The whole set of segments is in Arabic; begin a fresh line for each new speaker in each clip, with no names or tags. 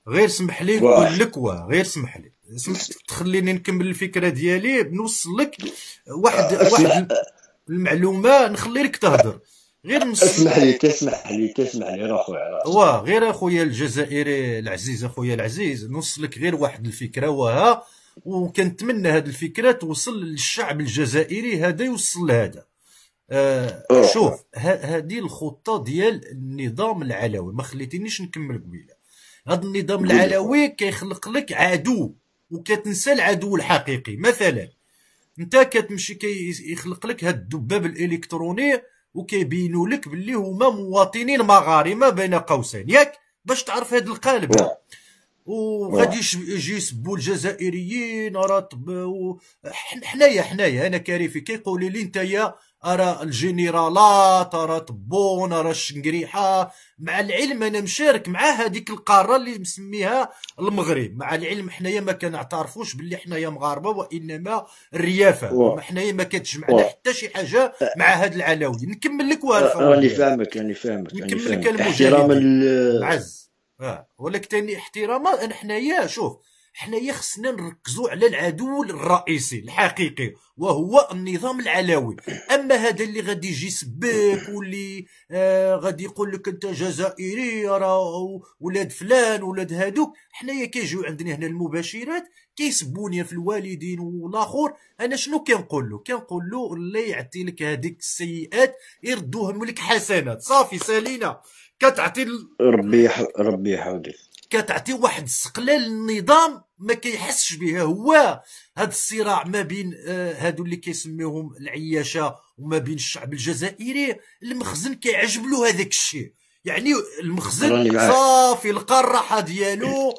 غير سمح لي نقول لك غير سمح لي تخليني نكمل الفكره ديالي، نوصل لك واحد المعلومه، نخلي لك تهضر. غير
اسمح لي تسمح لي راه خويا
غير اخويا الجزائري العزيز، اخويا العزيز، نوصل لك غير واحد الفكره وها، وكنتمنى هذه الفكره توصل للشعب الجزائري هذا، يوصل لهذا. شوف هذه الخطه ديال النظام العلوي، ما خليتينيش نكمل قبيله. هذا النظام العلوي كيخلق لك عدو، وكتنسى العدو الحقيقي. مثلا انت كتمشي كيخلق لك هذا الدباب الالكتروني، وكيبينوا لك باللي هما مواطنين مغارمه بين قوسين، ياك باش تعرف هذا القالب. وغادي يجي يسبوا الجزائريين. راه حنايا انا كاريفي كيقولوا لي نتايا ارى الجنرالات، ارى طبون، ارى الشنقريحه. مع العلم انا مشارك مع هذيك القاره اللي مسميها المغرب، مع العلم حنايا ما كنعترفوش باللي حنايا مغاربه، وانما الريافه. حنايا ما كتجمعنا حتى شي حاجه مع هذا العلوي. نكمل لك
راني فاهمك
نكمل لك احتراما العز. ولكن تاني احتراما. حنايا شوف، حنايا خصنا نركزوا على العدو الرئيسي الحقيقي، وهو النظام العلوي. اما هذا اللي غادي يجي يسبك، واللي غادي يقول لك انت جزائري راه ولاد فلان ولاد هادوك، حنايا كيجيو عندنا هنا المباشرات كيسبوني في الوالدين والاخر. انا شنو كنقول له اللي يعطي لك هذيك السيئات يردوهم لك حسنات، صافي سالينا. كتعطي
ربي يحفظك،
كتعطي واحد السقلال للنظام ما كيحسش بها. هو هذا الصراع ما بين هادو اللي كيسميوهم العياشه وما بين الشعب الجزائري. المخزن كيعجب له هذاك الشيء، يعني المخزن صافي لقى الراحه ديالو،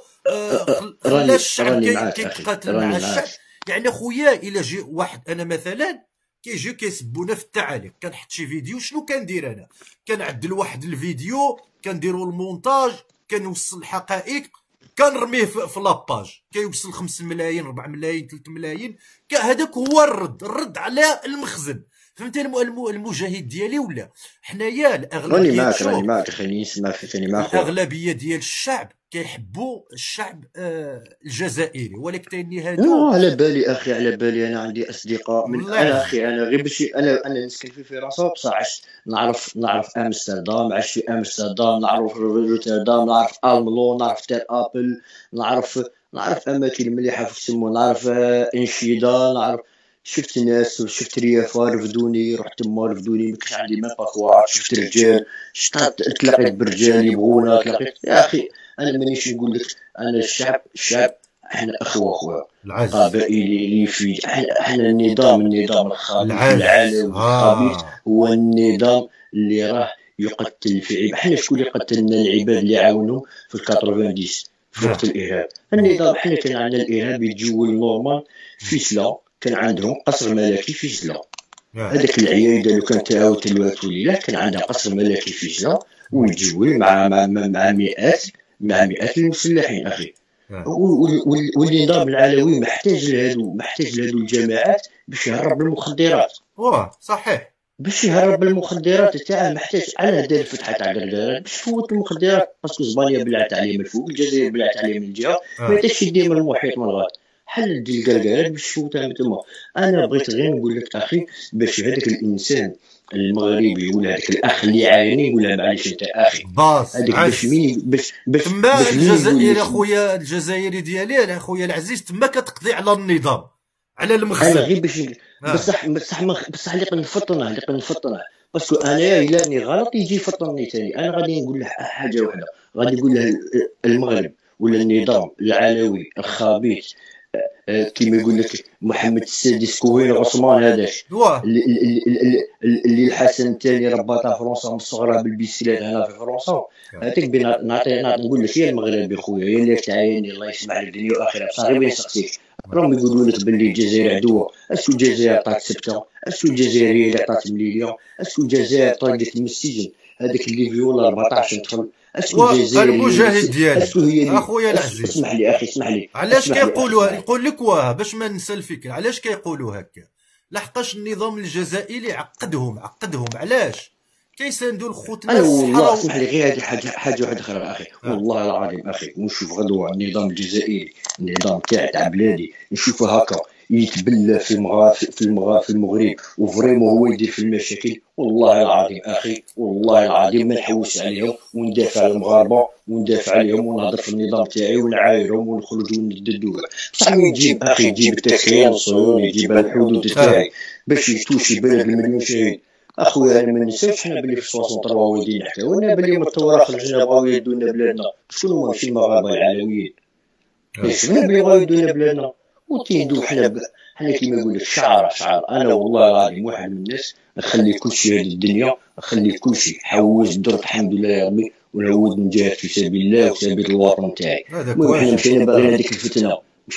خلى الشعب كيتقاتل مع الشعب. يعني خويا الا جي واحد، انا مثلا كيجيو كيسبونا في التعاليق، كنحط شي فيديو، شنو كندير انا؟ كنعدل واحد الفيديو، كنديروا المونتاج، كنوصل الحقائق، كنرميه في لاباج، كيوصل 5 ملايين 4 ملايين 3 ملايين. هذاك هو الرد على المخزن. فهمتي المجاهد ديالي ولا؟ حنايا الاغلبيه
راني معك خليني نسمع ثاني معك.
الاغلبيه ديال الشعب كيحبوا الشعب الجزائري، ولكن هادو
على بالي اخي، على بالي انا عندي اصدقاء من انا اخي، انا غير باش انا نسكن في فرنسا بصح نعرف امستردام، عشت في امستردام، نعرف روتردام، نعرف الملون، نعرف تير ابل، نعرف اماكن مليحه في السمو، نعرف انشيدا، نعرف شفت ناس وشفت ريافه رفدوني، رحت تما رفدوني، ما كانش عندي ما باكوار، شفت رجال، تلاقيت برجال يبغونا، تلاقيت يا اخي. انا مانيش نقول لك انا الشعب احنا اخوه قبائلي اللي في احنا النظام الخبيث العالمي الخبيث هو النظام اللي راه يقتل في عباد. احنا شكون اللي قتلنا العباد اللي عاونوا في 90 في وقت الارهاب؟ النظام. احنا كان عندنا الارهاب يتجول نورمال في سلا، كان عندهم قصر ملكي في سلا. هذاك العياده لو كانت تعاود تلوات وليلات، كان عندها قصر ملكي في سلا، ويتجول مع مئات المسلحين اخي. والنظام العلوي محتاج لهذو الجماعات باش يهرب المخدرات.
صحيح،
باش يهرب المخدرات تاعه محتاج. على دار الفتحه تاع قردارات باش تفوت المخدرات، باسكو اسبانيا بلعت عليه من الفوق، الجزائر بلعت عليه من الجهه، ما يقدرش يدير من المحيط من الغرب. حل ديال القرقارات باش تفوتها من تما. انا بغيت غير نقول لك اخي، باش هذاك الانسان المغربي ولا هذاك الاخ اللي يعاني يقول معليش انت اخي
هذيك باش تما الجزائري اخويا الجزائري ديالي اخويا العزيز، تما كتقضي على النظام، على المخزن.
انا غير باش بصح اللي كنفطنه باسكو انايا الا راني غلط يجي يفطنني ثاني. انا غادي نقول له حاجه واحده، غادي نقول له المغرب ولا النظام العلوي الخبيث كيما يقول لك محمد السادس كوهين عثمان، هذاك اللي الحسن الثاني ربطها فرنسا من صغرها بالبيسيلات هنا في فرنسا. هذيك نعطي نقول لك يا المغربي خويا، يا اللي تعايني الله يسمع لك الدنيا واخره، بصح غير نسقسيك، راهم يقولوا لك باللي الجزائر عدوه. اسكو الجزائر عطات سبته؟ اسكو الجزائر هي اللي عطات مليليون؟ اسكو الجزائر طردت من السجن هذاك اللي فيولا 14 طفل؟ اسكو الجزائر
المجاهد ديالي اخويا العزيز؟
اسمح لي اخي، اسمح لي.
علاش كيقولوا؟ يقول لك باش ما ننسى الفكره، علاش كيقولوا هكا؟ لحقاش النظام الجزائري عقدهم. علاش كيساندوا الخوتنا
انا والله
الصحراء.
اسمح لي غير هذه حاجه واحده اخرى اخي، والله العظيم اخي، ونشوف غدوه النظام الجزائري، النظام تاع بلادي، نشوفه هكا يتبلى في المغرب وفريمون هو يدير في المشاكل، والله العظيم اخي، والله العظيم ما نحوس عليهم وندافع على المغاربه وندافع عليهم ونهضر في النظام تاعي ونعايرهم ونخرج ونددو. بصح من يجيب اخي، يجيب التكيان الصهيوني، يجيب الحدود تاعي باش يتوشي بلد المليون شهيد. اخويا انا ما ننساوش حنا بلي في 63 والدين حكاونا بلي من الثوره خرجنا بغاو يدونا بلادنا، شكون هما؟ ماشي المغاربه العلويين، شفنا بلي بغاو يدونا بلادنا وتيدو حنا كيما نقول لك شعر. انا والله العظيم واحد من الناس نخلي كلشي هذه الدنيا، نخلي كلشي، حوس درت الحمد لله يا ربي، ونعود نجاهد في سبيل الله وسبيل الوطن تاعي. المهم حنا مشينا باغيين هذيك الفتنه،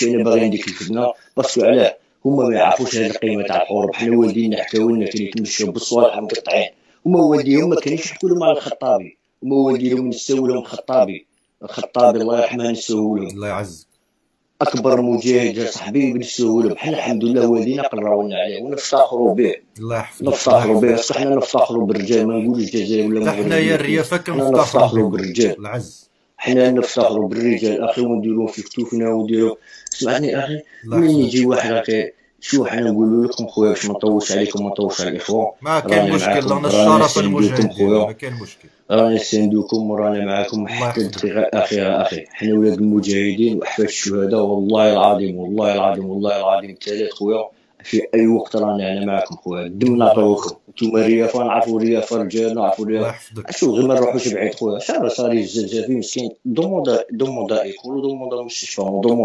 باسكو علاه هما ما يعرفوش هذه القيمه تاع الحروب. حنا والدينا حكاو لنا كان يتمشوا بالصوالح مقطعين، هما والديهم ما كانوش يحكوا لهم على الخطابي، هما والديهم نساو لهم الخطابي الله يرحمه نساو لهم،
الله يعزك،
اكبر مجاهد يا صاحبي نساو لهم. حنا الحمد لله والدينا قراونا عليه ونفتخروا به،
الله يحفظك،
نفتخروا به. بصح حنا نفتخروا بالرجال، ما نقولوش الجزائر ولا المغرب،
حنايا الريافه
كنفتخروا بالرجال،
العز،
حنا نفتخروا بالرجال اخي، ونديروا في كتوفنا ونديروا. سمعني اخي، من يجي واحد هكا، شو حنا نقولوا لكم خويا باش ما نطولش عليكم، ما نطولش على الاخوه،
ما كاين مشكل، رانا الشرف المجاهدين، ما كاين مشكل،
راني نساندوكم ورانا معاكم حتى الدقيقه الاخيره اخي. حنا ولاد المجاهدين واحفاد الشهداء، والله العظيم والله العظيم والله العظيم ثلاث خويا، في اي وقت رانا انا معاكم خويا، الدم نعطيوكم. نتوما الريافه نعرفوا الريافه رجال، نعرفوا الريافه، شو غير ما نروحوش بعيد خويا. صاري الزلزال مسكين، دوموندا يقولوا دوموندا مستشفى،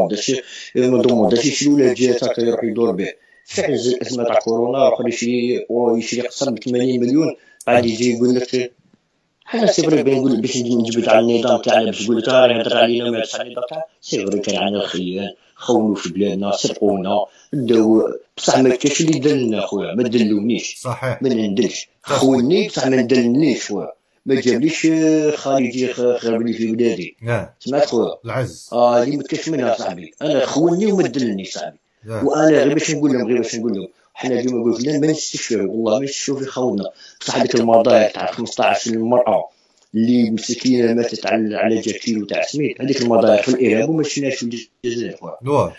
دوموندا شي ولا جهات هكا يروح يدور به. فعلا الازمه تاع كورونا يروح يشري قصر ب 80 مليون، عاد يجي يقول لك حنا سي فري بنقول باش نجبد على النظام تاعنا، باش تقول لك راه يهضر علينا ما يهضرش على النظام تاعنا. سي فري كان عندنا الخيان، خونوا في بلادنا، سرقونا، داو. بصح ما كاش اللي دلنا خويا، ما دلونيش،
صحيح،
ما ندلش، خوني بصح ما ندلنيش خويا، ما جابليش خالي يجي خرب لي في بلادي. سمعت خويا
العز،
اللي ما كاش منها صاحبي، انا خوني وما دلنيش صاحبي. وانا غير باش نقول لهم، حنا ديما نقول لك ما نستشفيو، والله ما نستشفيو في خونا. بصح هذيك المضايق تاع 15 المراه اللي مسكينه ماتت على جا كيلو تاع سميد، هذيك المضايق في الارهاب وما شفناش في الجزائر خويا.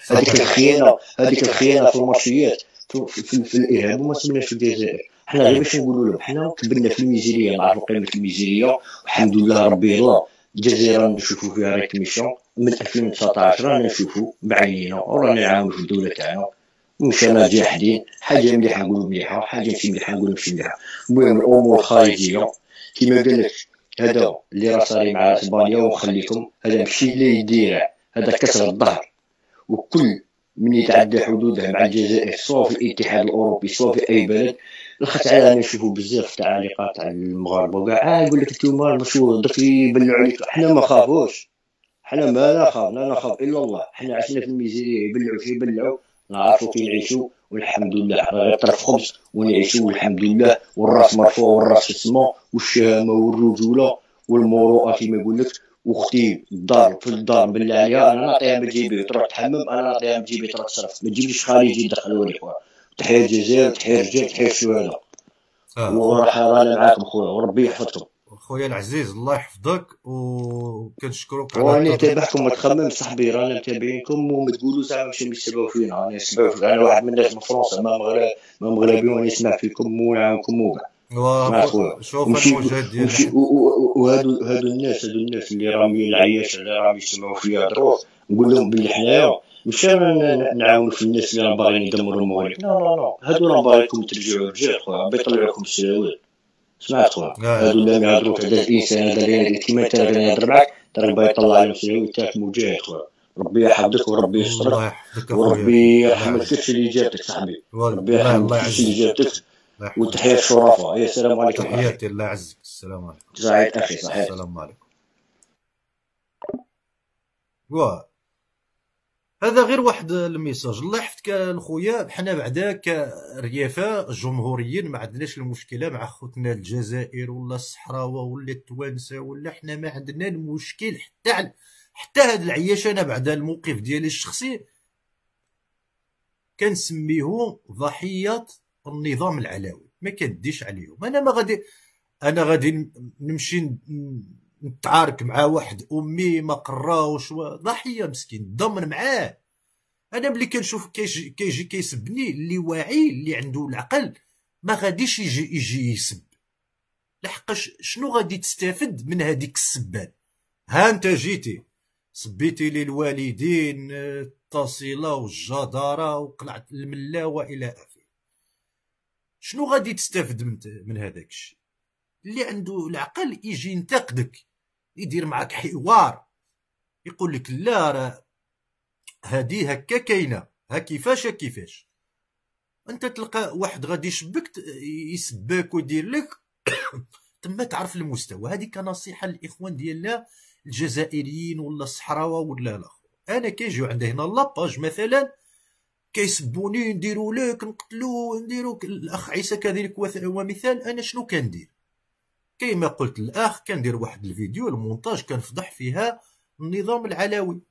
هذيك الخيانه في المارشيات في الارهاب وما شفناش في الجزائر. حنا غير باش نقولوا لهم، حنا كبرنا في الميزيريه، نعرفوا قيمه الميزيريه، والحمد لله ربي الله. الجزائر نشوفوا فيها ريكميسيون من 2019 رانا نشوفوا بعينينا ورانا نعاونوا في الدوله تاعنا، مشينا جاحدين. حاجه مليحه نقولوا مليحه، حاجه ماشي مليحه نقولوا ماشي مليحه. المهم الامور الخارجيه كما قال لك، هذا اللي راه صاري مع اسبانيا ونخليكم، هذا ماشي اللي يدير، هذا كسر الظهر. وكل من يتعدى حدوده مع الجزائر سواء في الاتحاد الاوروبي سواء في اي بلد، لاخاطش انا نشوفوا بزاف تعليقات تاع المغاربه وكاع يقول لك انتوما مشهور درك يبلعوا عليك. حنا ما خافوش، حنا ما نخاف، لا نخاف الا الله. حنا عشنا في الميزيريه يبلعوا نعرفوا كي نعيشوا والحمد لله، غير طرف خبز ونعيشوا والحمد لله، والراس مرفوع والراس في السماء، والشهامه والرجوله والمروءه كما يقول لك. واختي الدار في الدار بالله عليها انا نعطيها من جيبي تروح تحمم، انا نعطيها من جيبي تروح تصرف، ما تجيبليش خالي يجي يدخلوا لي خويا. تحية الجزائر، تحية الرجال، تحية الشهداء. رانا معاكم خويا وربي يحفظكم.
خويا العزيز الله يحفظك وكنشكرك
على راني نتابعكم، ما تخمم صاحبي، رانا متابعينكم وما تقولوا زعما ماشي يسمعوا فينا، راني نسمعوا. انا واحد من الناس من فرنسا ما مغربي وراني نسمع فيكم ونعاونكم وكاع.
شوف المجاهدين
وهادو الناس اللي راهم العياش اللي راهم يسمعوا فيا دروس، نقول لهم بلي حنايا مش نعاونوا في الناس اللي راهم باغيين يدمروا المغرب، لا هادو راهم باغيكم ترجعوا رجال خويا، بيطلعوكم السلاوات. سمعت خويا، هادو اللي يهضروك هذا الانسان هذا اللي كيما انت اللي يهضر معاك ترى باغي يطلع عليهم السلاوات تاعك مجاهد خويا. ربي يحفظك وربي يسترك وربي يرحمك كلشي اللي جابتك صاحبي، ربي يرحمك كلشي اللي جابتك. وتحية الشرفاء. يا السلام عليكم.
تحياتي الله يعزك. السلام عليكم.
صحيح اخي صحيح.
السلام عليكم. هذا غير واحد الميساج. الله يحفظك الخويا، حنا بعدا كريافه جمهوريين ما عندناش المشكله مع خوتنا الجزائر ولا الصحراوه ولا التوانسه ولا، حنا ما عندنا المشكل حتى هاد العياش. انا بعدا الموقف ديالي الشخصي كنسميهم ضحيه النظام العلوي، ما كنديش عليهم. انا ما غادي انا غادي نمشي نتعارك مع واحد امي ما قراوش ضحيه مسكين ضمن معاه. انا ملي كنشوف كيجي كيسبني اللي واعي اللي عنده العقل ما غاديش يجي يسب، لحقاش شنو غادي تستافد من هذيك السبان؟ ها انت جيتي سبيتي لي الوالدين التصيله والجداره وقلعت الملا والى اخره، شنو غادي تستافد من هذاك الشيء؟ اللي عنده العقل يجي ينتقدك، يدير معك حوار، يقول لك لا راه هادي هكا كاينه، ها كيفاش انت تلقى واحد غادي يشبك يسبك ويدير لك تما تعرف المستوى. هذه كنصيحه للاخوان ديالنا الجزائريين ولا الصحراوه ولا الاخر. انا كيجيو عندي هنا لاباج مثلا كيسبوني نديرو لك نقتلو نديرو الاخ عيسى كذلك ومثال. انا شنو كندير؟ كيما قلت الاخ كندير واحد الفيديو المونتاج كنفضح فيها النظام العلوي،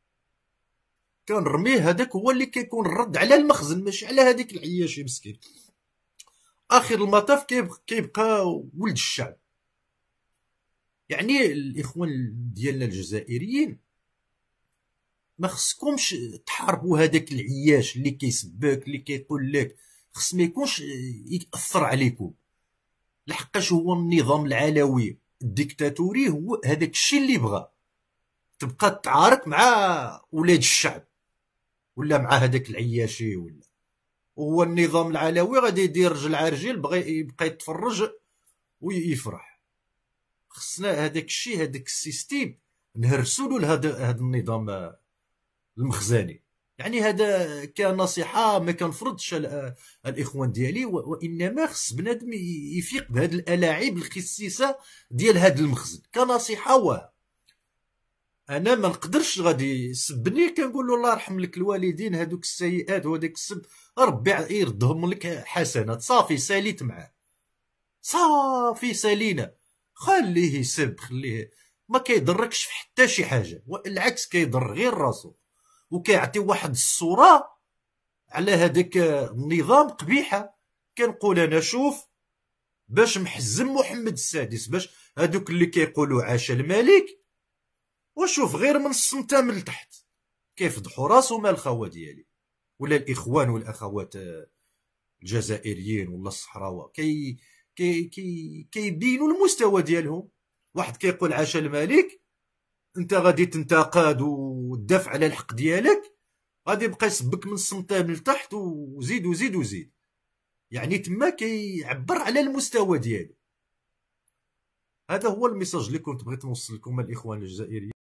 كنرميه هذاك هو اللي كيكون الرد على المخزن ماشي على هذيك العياشي مسكين. اخر المطاف كيبقى ولد الشعب. يعني الاخوان ديالنا الجزائريين ما خصكمش تحاربوا هذاك العياش اللي كيسبك اللي كيقول لك، خص ما يكونش ياثر عليكم، لحقاش هو النظام العلوي الديكتاتوري هو هذاك الشيء اللي بغى تبقى تعارك مع ولاد الشعب ولا مع هذاك العياشي. ولا هو النظام العلوي غادي يدير رجل على رجل بغى يبقى يتفرج ويفرح. خصنا هذاك الشيء هذاك السيستيم نهرسوا له هذا النظام المخزني. يعني هذا كنصيحه ما كنفرضش الاخوان ديالي، وانما خص بنادم يفيق بهذه الالاعيب الخسيسه ديال هذا المخزن كنصيحه. انا ما نقدرش غادي يسبني كنقول له الله يرحم لك الوالدين هذوك السيئات وهذاك السب ربي يردهم لك حسنات، صافي ساليت معاه، صافي سالينا، خليه يسب خليه ما كيضركش في حتى شي حاجه، والعكس كيضر غير راسو وكيعطي واحد الصوره على هذاك النظام قبيحه. كنقول انا شوف باش محزم محمد السادس باش هذوك اللي كيقولوا عاش الملك، وشوف غير من السمته من التحت كيفضحوا راسهم الخوه ديالي ولا الاخوان والاخوات الجزائريين ولا الصحراوه كيبينوا المستوى ديالهم. واحد كيقول عاش الملك، انت غادي تنتقد وتدافع على الحق ديالك، غادي يبقى يسبك من السمته من التحت وزيد وزيد وزيد. يعني تما كيعبر على المستوى ديالو. هذا هو الميساج اللي كنت بغيت نوصل لكم الاخوان الجزائريين.